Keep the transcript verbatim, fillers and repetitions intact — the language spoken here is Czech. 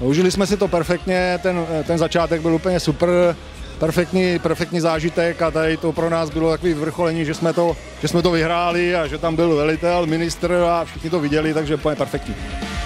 Užili jsme si to perfektně, ten, ten začátek byl úplně super, perfektní, perfektní zážitek a tady to pro nás bylo takový vrcholení, že jsme to, že jsme to vyhráli a že tam byl velitel, ministr a všichni to viděli, takže úplně perfektní.